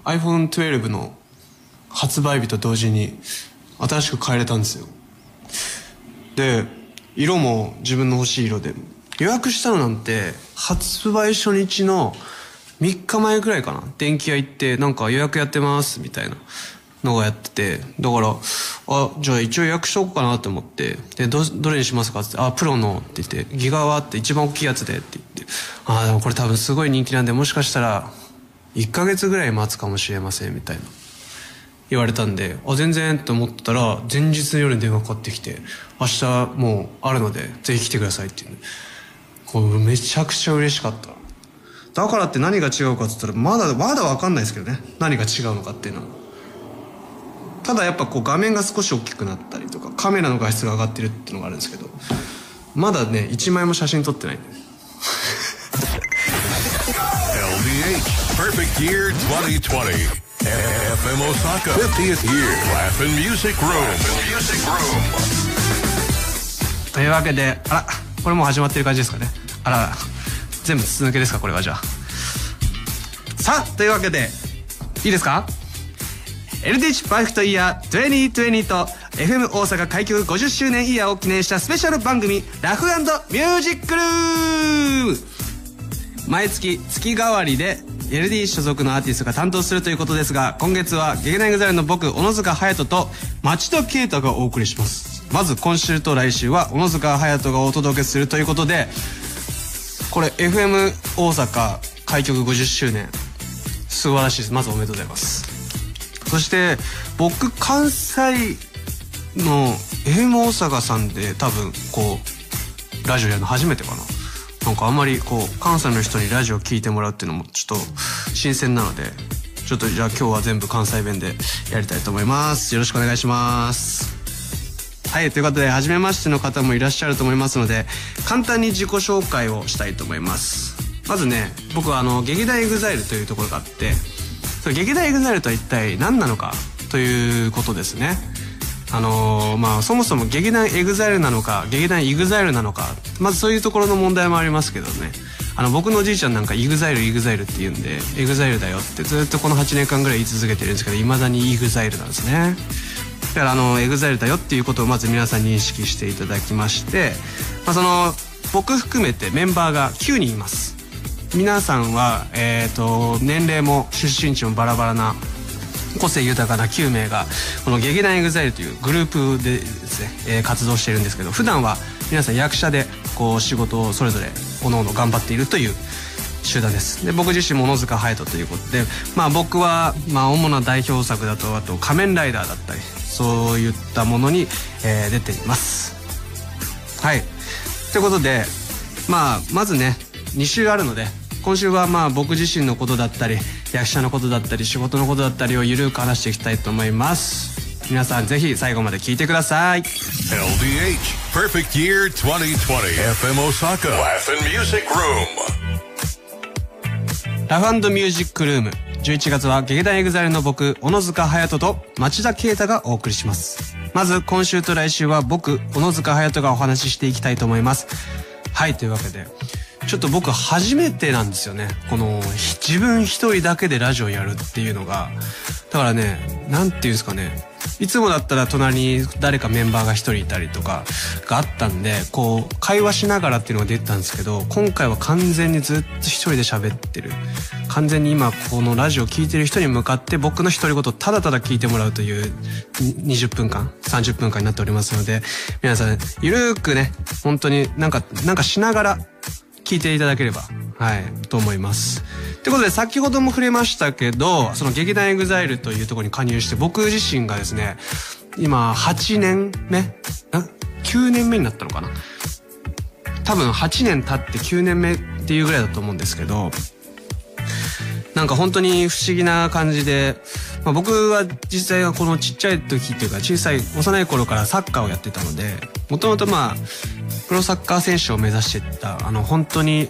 iPhone12 の発売日と同時に新しく変えれたんですよ。で色も自分の欲しい色で、予約したのなんて発売初日の3日前ぐらいかな。電気屋行ってなんか予約やってますみたいなのがやってて、だからじゃあ一応予約しとこうかなと思って、でどれにしますかってプロのって言って、ギガはって一番大きいやつでって言って、でもこれ多分すごい人気なんで、もしかしたら1ヶ月ぐらい待つかもしれませんみたいな言われたんで、全然と思ったら、前日の夜に電話かかってきて、明日もうあるのでぜひ来てくださいっていう、これめちゃくちゃ嬉しかった。だからって何が違うかって言ったらまだ分かんないですけどね、何が違うのかっていうのは。ただやっぱこう画面が少し大きくなったりとか、カメラの画質が上がってるっていうのがあるんですけど、まだね1枚も写真撮ってないんで LDH Perfect Year 2020 FM Osaka 50th Year Laugh and Music Room というわけで、これもう始まってる感じですかね。全部筒抜けですかこれは。じゃあさあというわけでいいですか、 LDH パーフェクトイヤー2020と FM 大阪開局50周年イヤーを記念したスペシャル番組ラフ&ミュージックルーム、毎月月替わりで LD 所属のアーティストが担当するということですが、今月は劇団EXILEの僕小野塚隼人と町田啓太がお送りします。まず今週と来週は小野塚隼人がお届けするということで、これ FM 大阪開局50周年素晴らしいです。まずおめでとうございます。そして僕関西の FM 大阪さんで多分こうラジオやるの初めてかな。なんかあんまりこう関西の人にラジオ聞いてもらうっていうのもちょっと新鮮なので、ちょっとじゃあ今日は全部関西弁でやりたいと思います。よろしくお願いします。はい、ということで初めましての方もいらっしゃると思いますので、簡単に自己紹介をしたいと思います。まずね、僕は劇団EXILEというところがあって、それ劇団EXILEとは一体何なのかということですね。そもそも劇団EXILEなのか劇団EXILEなのか、まずそういうところの問題もありますけどね。僕のおじいちゃんなんかEXILEって言うんで EXILE だよってずっとこの8年間ぐらい言い続けてるんですけど、未だにEXILEなんですね。だからEXILEだよっていうことをまず皆さん認識していただきまして、僕含めてメンバーが9人います。皆さんは年齢も出身地もバラバラな個性豊かな9名がこの劇団EXILEというグループでですね、活動しているんですけど、普段は皆さん役者でこう仕事をそれぞれ各々頑張っているという集団です。で僕自身も小野塚隼人ということで、僕は主な代表作だと、あと仮面ライダーだったりそういったものに、出ています。はい、ということでまずね2週あるので、今週は僕自身のことだったり役者のことだったり仕事のことだったりをゆるく話していきたいと思います。皆さんぜひ最後まで聞いてください。 LDH Perfect Year 2020 FM Osaka Laugh and Music Room ラフ&ミュージックルーム、11月は劇団EXILEの僕小野塚隼人と町田啓太がお送りします。まず今週と来週は僕小野塚隼人がお話ししていきたいと思います。はい、というわけでちょっと僕初めてなんですよね、この自分一人だけでラジオやるっていうのが。だからね、なんていうんですかね、いつもだったら隣に誰かメンバーが一人いたりとかがあったんで、こう会話しながらっていうのが出てたんですけど、今回は完全にずっと一人で喋ってる、完全に今このラジオ聞いてる人に向かって僕の独り言をただただ聞いてもらうという20分間30分間になっておりますので、皆さんゆるーくね、本当になんかしながら聞いていただければと思います。ということで先ほども触れましたけど、その劇団EXILEというところに加入して、僕自身がですね今8年目9年目になったのかな、多分8年経って9年目っていうぐらいだと思うんですけど、なんか本当に不思議な感じで、僕は実際はこのちっちゃい時っていうか幼い頃からサッカーをやってたので、もともとプロサッカー選手を目指してた本当に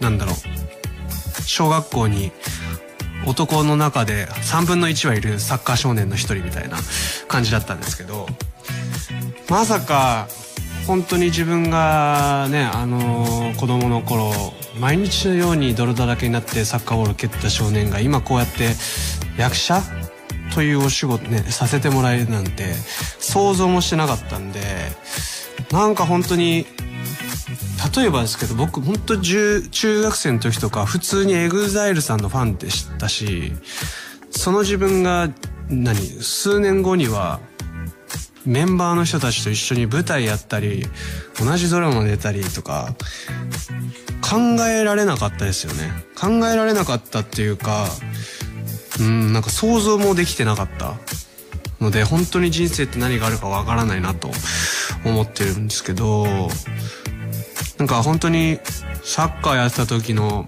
小学校に男の中で3分の1はいるサッカー少年の一人みたいな感じだったんですけど、まさか本当に自分がね子供の頃毎日のように泥だらけになってサッカーボールを蹴った少年が今こうやって役者というお仕事ねさせてもらえるなんて想像もしてなかったんで、なんか本当に例えばですけど、僕本当中学生の時とか普通に EXILE さんのファンでしたし、その自分が数年後にはメンバーの人たちと一緒に舞台やったり同じドラマ出たりとか考えられなかったですよね。考えられなかったっていうか、なんか想像もできてなかったので、本当に人生って何があるかわからないなと思ってるんですけど、なんか本当にサッカーやってた時の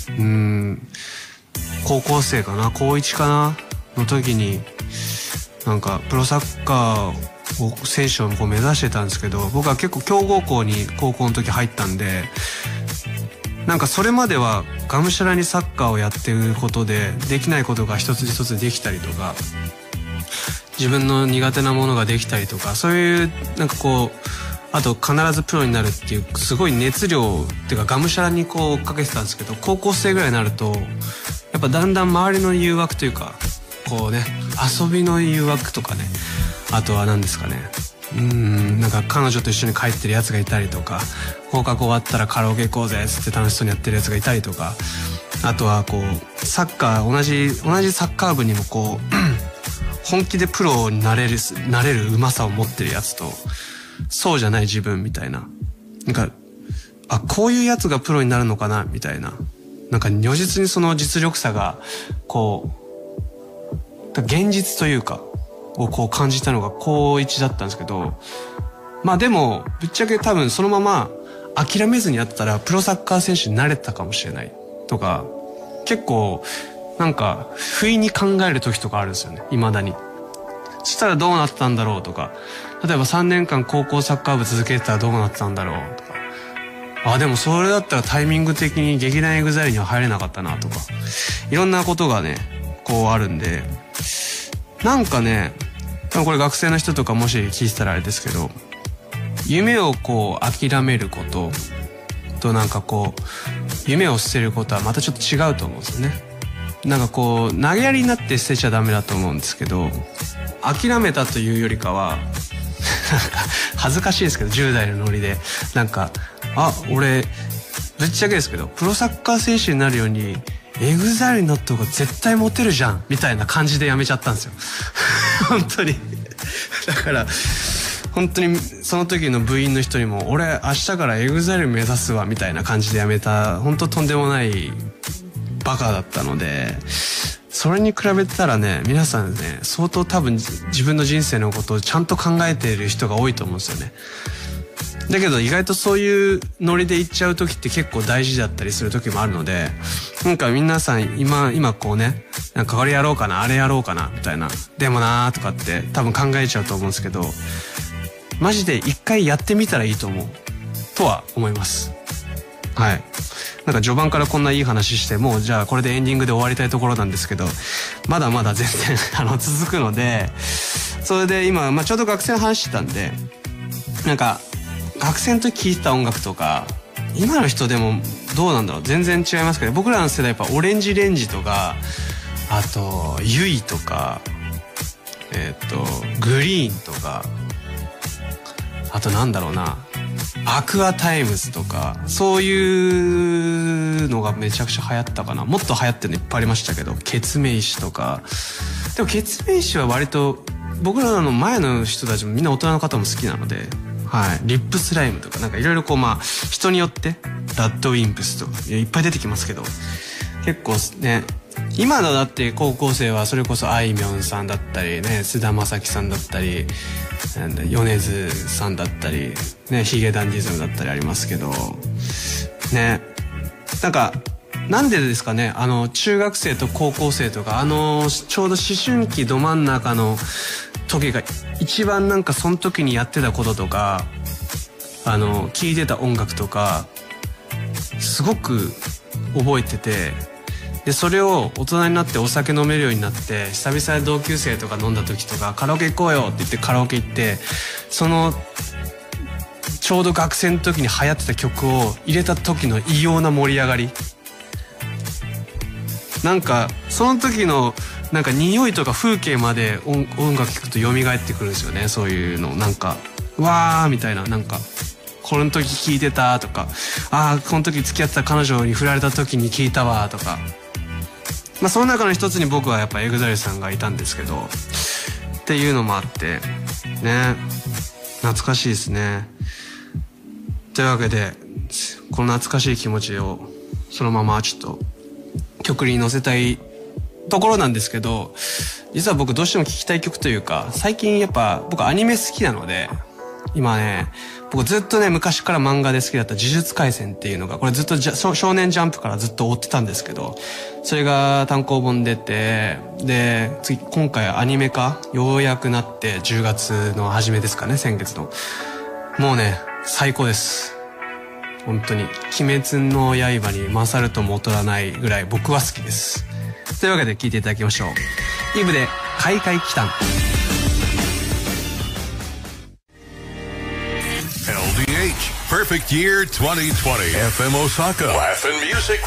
高校生かな高1かなの時になんかプロサッカーを選手をこう目指してたんですけど、僕は結構強豪校に高校の時入ったんで、なんかそれまではがむしゃらにサッカーをやってることでできないことが一つ一つできたりとか、自分の苦手なものができたりとか、そういうなんかこうあと必ずプロになるっていうすごい熱量っていうかがむしゃらにこうかけてたんですけど、高校生ぐらいになるとやっぱだんだん周りの誘惑というかこうね遊びの誘惑とかね、あとは何ですかね、なんか彼女と一緒に帰ってるやつがいたりとか、放課後終わったらカラオケ行こうぜっつって楽しそうにやってるやつがいたりとか、あとはこうサッカー同じサッカー部にもこう本気でプロになれるうまさを持ってるやつとそうじゃない自分みたいな、なんかこういうやつがプロになるのかなみたいな、なんか如実にその実力差がこう現実というかをこう感じたのが高1だったんですけど、まあでもぶっちゃけ多分そのまま諦めずにやったらプロサッカー選手になれたかもしれないとか、結構なんか不意に考える時とかあるんですよね、未だに。そしたらどうなったんだろうとか、例えば3年間高校サッカー部続けてたらどうなったんだろうとか、でもそれだったらタイミング的に劇団 EXILE には入れなかったなとか、いろんなことがねこうあるんで、なんかね、これ学生の人とかもし聞いてたらあれですけど、夢をこう諦めることとなんかこう夢を捨てることはまたちょっと違うと思うんですよね。なんかこう投げやりになって捨てちゃダメだと思うんですけど、諦めたというよりかはなんか恥ずかしいですけど10代のノリでなんか俺ぶっちゃけですけどプロサッカー選手になるようにEXILEになった方が絶対モテるじゃんみたいな感じでやめちゃったんですよ本当にだから本当にその時の部員の人にも俺明日から EXILE 目指すわみたいな感じでやめた、本当とんでもないバカだったので、それに比べたらね皆さんね相当多分自分の人生のことをちゃんと考えている人が多いと思うんですよね。だけど意外とそういうノリで行っちゃう時って結構大事だったりする時もあるので、なんか皆さん今こうね、なんかこれやろうかなあれやろうかなみたいな、でもなーとかって多分考えちゃうと思うんですけど、マジで一回やってみたらいいと思うとは思います。はい。なんか序盤からこんないい話して、もうじゃあこれでエンディングで終わりたいところなんですけど、まだまだ全然続くので、それで今、ちょうど学生の話してたんで、なんか学生の時聴いてた音楽とか今の人でもどうなんだろう、全然違いますけど、僕らの世代やっぱオレンジレンジとか、あとユイとかグリーンとか、あとなんだろうな、アクアタイムズとか、そういうのがめちゃくちゃ流行ったかな。もっと流行ってるのいっぱいありましたけど、ケツメイシとか。でもケツメイシは割と僕らの前の人たちもみんな大人の方も好きなので、はい、リップスライムとかなんかいろいろこう人によってラッドウィンプスとかいっぱい出てきますけど、結構ね今のだって高校生はそれこそあいみょんさんだったりね、菅田将暉さんだったり米津さんだったりね、ヒゲダンディズムだったりありますけどね、なんかなんでですかね、中学生と高校生とかちょうど思春期ど真ん中の時が一番なんかその時にやってたこととか聴いてた音楽とかすごく覚えてて、でそれを大人になってお酒飲めるようになって久々に同級生とか飲んだ時とかカラオケ行こうよって言ってカラオケ行って、そのちょうど学生の時に流行ってた曲を入れた時の異様な盛り上がり、なんかその時のなんか匂いとか風景まで音楽聴くと蘇ってくるんですよね。そういうのなんかわーみたいな、なんかこの時聴いてたとか、この時付き合ってた彼女に振られた時に聴いたわとか、まあその中の一つに僕はやっぱ EXILE さんがいたんですけどっていうのもあってね、懐かしいですね。というわけでこの懐かしい気持ちをそのままちょっと曲に乗せたいところなんですけど、実は僕どうしても聴きたい曲というか、最近やっぱ僕アニメ好きなので、今ね僕ずっとね昔から漫画で好きだった呪術廻戦っていうのが、これずっと少年ジャンプからずっと追ってたんですけど、それが単行本出て、で今回アニメ化ようやくなって10月の初めですかね、先月の。もうね最高です、本当に。鬼滅の刃に勝るとも劣らないぐらい僕は好きです。というわけで聴いていただきましょう。イブで開会期間。 LDH Perfect Year 2020 FM Osaka Laugh and Music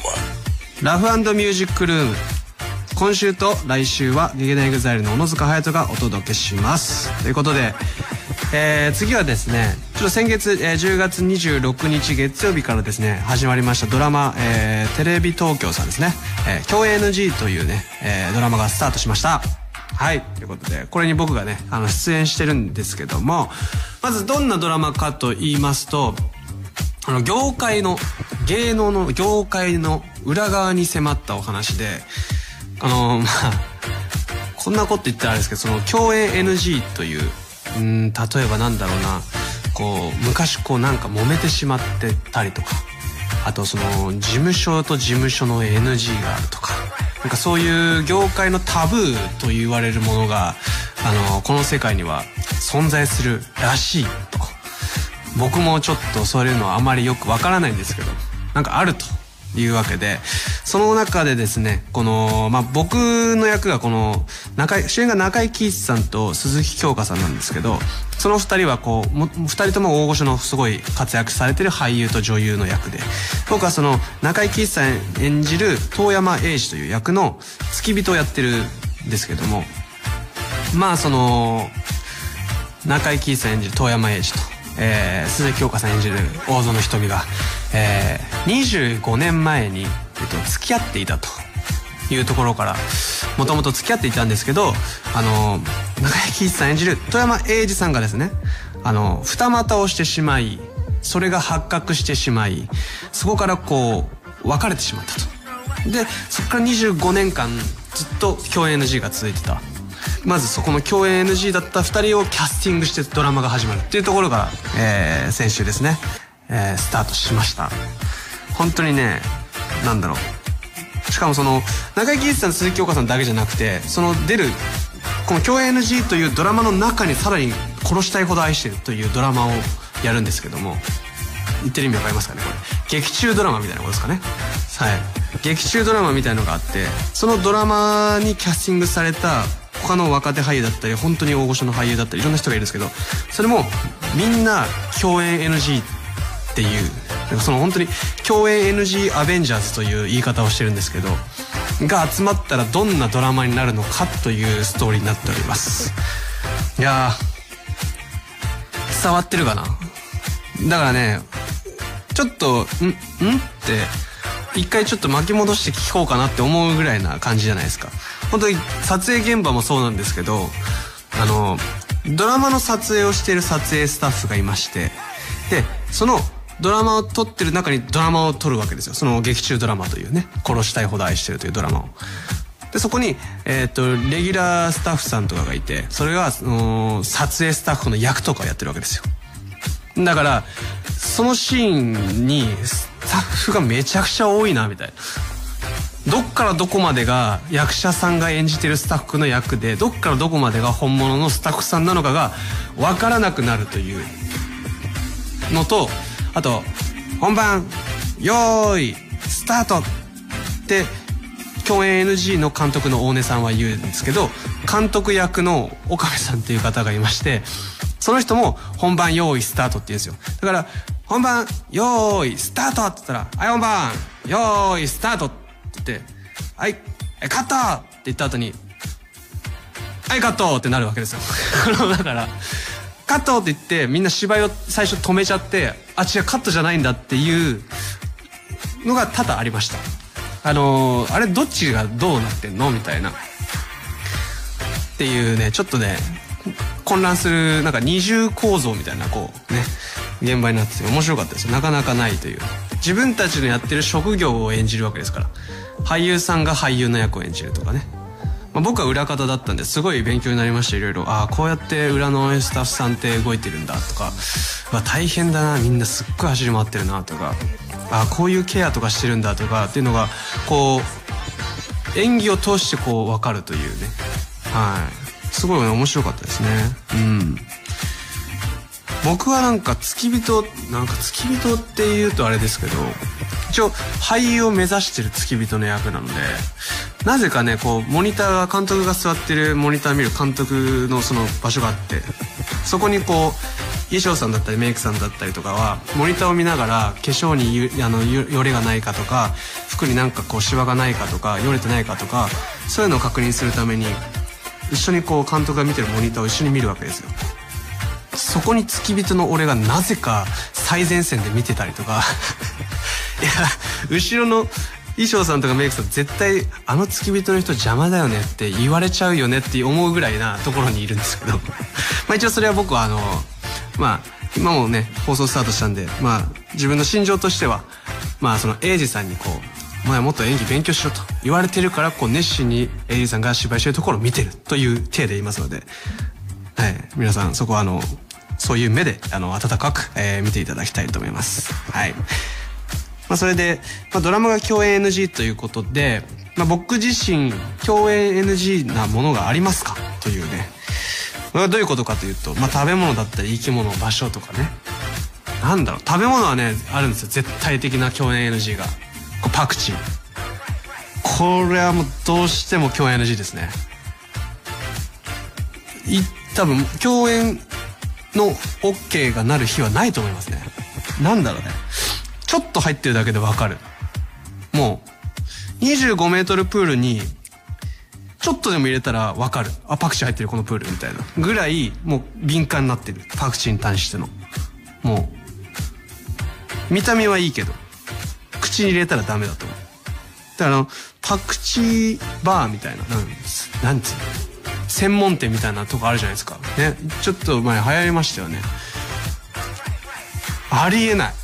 Room。 ラフ&ミュージックルーム、今週と来週は劇団 EXILE の小野塚隼人がお届けします。ということで、次はですね、ちょっと先月、10月26日月曜日からですね始まりましたドラマ、テレビ東京さんですね、共演 NG というね、ドラマがスタートしました。はい、ということでこれに僕がね出演してるんですけども、まずどんなドラマかと言いますと、業界の芸能の業界の裏側に迫ったお話で、まあこんなこと言ったらあれですけど、その共演 NG という例えばなんだろうな、こう昔こうなんか揉めてしまってたりとか、あとその事務所と事務所の NG があるとか、なんかそういう業界のタブーと言われるものがこの世界には存在するらしいと。僕もちょっとそういうのはあまりよくわからないんですけど、なんかあるというわけで、その中でですね、この僕の役がこの主演が中井貴一さんと鈴木京香さんなんですけど、その二人はこう二人とも大御所のすごい活躍されてる俳優と女優の役で、僕はその中井貴一さん演じる遠山英二という役の付き人をやってるんですけども、まあその中井貴一さん演じる遠山英二と、鈴木京香さん演じる大園瞳が、25年前に、付き合っていたというところから、もともと付き合っていたんですけど、中井貴一さん演じる遠山英二さんがですね、二股をしてしまい、それが発覚してしまい、そこからこう別れてしまったと。でそこから25年間ずっと共演 NG が続いてた。まずそこの共演 NG だった2人をキャスティングしてドラマが始まるっていうところが、先週ですね、スタートしました。本当にね、なんだろう、しかもその中井貴一さん、鈴木京香さんだけじゃなくて、その出るこの共演 NG というドラマの中にさらに殺したいほど愛してるというドラマをやるんですけども、言ってる意味わかりますかね。これ劇中ドラマみたいなことですかね。はい、劇中ドラマみたいのがあって、そのドラマにキャスティングされた他の若手俳優だったり、本当に大御所の俳優だったり、いろんな人がいるんですけど、それもみんな共演 NG っていう、その本当に共演 NG アベンジャーズという言い方をしてるんですけど、が集まったらどんなドラマになるのかというストーリーになっております。いやー、伝わってるかな。だからね、ちょっとって一回ちょっと巻き戻して聞こうかなって思うぐらいな感じじゃないですか。本当に撮影現場もそうなんですけど、ドラマの撮影をしている撮影スタッフがいまして、でそのドラマを撮ってる中にドラマを撮るわけですよ。その劇中ドラマというね、殺したいほど愛してるというドラマを。でそこにレギュラースタッフさんとかがいて、それが撮影スタッフの役とかをやってるわけですよ。だからそのシーンにスタッフがめちゃくちゃ多いなみたいな。どっからどこまでが役者さんが演じてるスタッフの役で、どっからどこまでが本物のスタッフさんなのかが分からなくなるというのと、あと本番よーいスタートって共演 NG の監督の大根さんは言うんですけど、監督役の岡部さんっていう方がいまして、 その人も本番用意スタートって言うんですよ。だから本番用意スタートって言ったら、はい本番用意スタートって言って、はいカットって言った後に、はいカットってなるわけですよ。だからカットって言ってみんな芝居を最初止めちゃって、あ違うカットじゃないんだっていうのが多々ありました。あれどっちがどうなってんのみたいなっていうね、ちょっとね混乱するなんか二重構造みたいなこうね現場になってて面白かったですよ。なかなかないという、自分たちのやってる職業を演じるわけですから、俳優さんが俳優の役を演じるとかね。僕は裏方だったんですごい勉強になりました。いろいろこうやって裏のスタッフさんって動いてるんだとか、大変だなみんなすっごい走り回ってるなとか、こういうケアとかしてるんだとかっていうのがこう演技を通してこう分かるというね、すごい面白かったですね。僕はなんか付き人っていうとあれですけど、一応俳優を目指してる付き人の役なので、なぜかねこうモニターが監督が座ってるモニター見る監督のその場所があって、そこにこう衣装さんだったりメイクさんだったりとかはモニターを見ながら化粧によれがないかとか、服になんかこうシワがないかとかよれてないかとか、そういうのを確認するために一緒にこう監督が見てるモニターを一緒に見るわけですよ。そこに付き人の俺がなぜか最前線で見てたりとかいや後ろの衣装さんとかメイクさん絶対付き人の人邪魔だよねって言われちゃうよねって思うぐらいなところにいるんですけど一応それは僕は今もね放送スタートしたんで、自分の心情としてはそのエイジさんにこうお前もっと演技勉強しろと言われてるから、こう熱心にエイジさんが芝居してるところを見てるという体で言いますので、皆さんそこはそういう目で温かく、見ていただきたいと思います。それで、ドラマが共演 NG ということで、僕自身共演 NG なものがありますかというね、どういうことかというと、食べ物だったり生き物、場所とかね、食べ物はねあるんですよ、絶対的な共演 NG が。パクチー、これはもうどうしても共演 NG ですね。多分共演の OK がなる日はないと思いますね。ちょっと入ってるだけで分かる。もう25メートルプールにちょっとでも入れたら分かる、パクチー入ってるこのプールみたいなぐらいもう敏感になってる、パクチーに対しての。もう見た目はいいけど口に入れたらダメだと思う。だからパクチーバーみたいな、なんつうの、専門店みたいなとこあるじゃないですかね。ちょっと前流行りましたよね。ありえない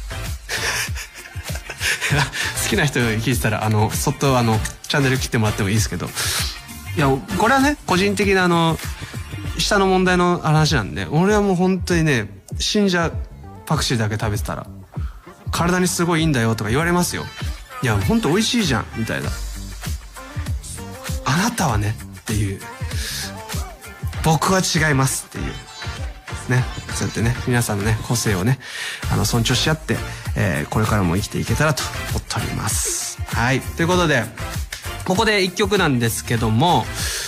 好きな人聞いてたらそっとチャンネル切ってもらってもいいですけど、いやこれはね個人的な下の問題の話なんで、俺はもう本当にね死んじゃう。パクチーだけ食べてたら体にすごいいいんだよとか言われますよ。いや本当美味しいじゃんみたいな、あなたはねっていう、僕は違いますっていうね。そうやってね皆さんのね個性をね尊重し合って、これからも生きていけたらと思っております。ということでここで一曲なんですけども、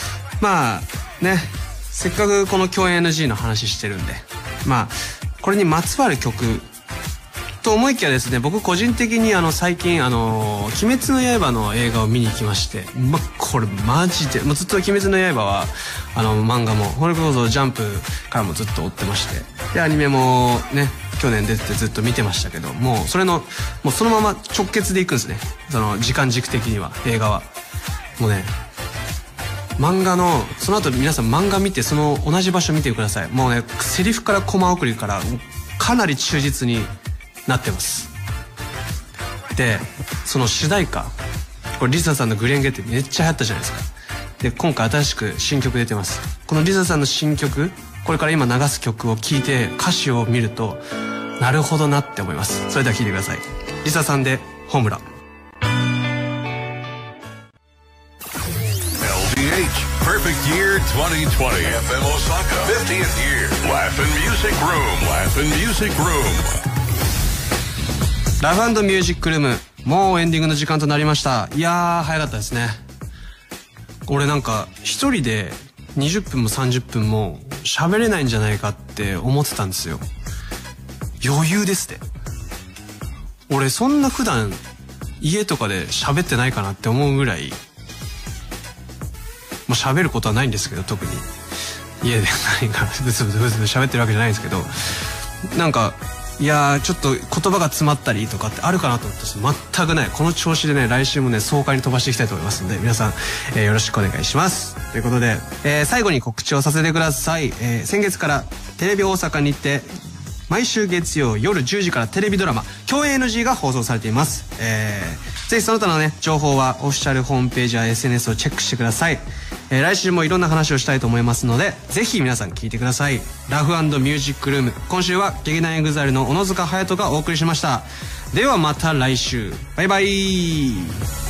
せっかくこの共演 NG の話してるんで、これにまつわる曲と思いきやですね、僕個人的に最近鬼滅の刃の映画を見に行きまして、これマジでもうずっと鬼滅の刃は漫画もこれこそジャンプからもずっと追ってまして、でアニメもね去年出ててずっと見てましたけど、もうそのまま直結でいくんですね、その時間軸的には。映画はもうね漫画のその後皆さん漫画見てその同じ場所見てください。もうねセリフからコマ送りからかなり忠実になってます。でその主題歌、これリサさんのグレンゲってめっちゃ流行ったじゃないですか。で今回新しく新曲出てます。このリサさんの新曲、これから今流す曲を聴いて歌詞を見るとなるほどなって思います。それでは聴いてください。リサさんでホームラン。 Perfect Year 2020 FM Osaka 50th Year Laugh and Music Room Laugh and Music Room ラブ&ミュージックルーム、もうエンディングの時間となりました。いやー早かったですね。俺なんか一人で20分も30分も喋れないんじゃないかって思ってたんですよ。余裕ですって。俺そんな普段家とかで喋ってないかなって思うぐらい、まあ喋ることはないんですけど、特に家で何かブツブツブツブツ喋ってるわけじゃないんですけど、なんかいやーちょっと言葉が詰まったりとかってあるかなと思ったら全くない。この調子でね、来週もね爽快に飛ばしていきたいと思いますので、皆さん、よろしくお願いします。ということで、最後に告知をさせてください。先月からテレビ大阪にて毎週月曜夜10時からテレビドラマ共演 NG が放送されています。ぜひその他のね情報はオフィシャルホームページや SNS をチェックしてください。来週もいろんな話をしたいと思いますので、ぜひ皆さん聞いてください。ラフ&ミュージックルーム、今週は劇団EXILEの小野塚隼人がお送りしました。ではまた来週、バイバイ。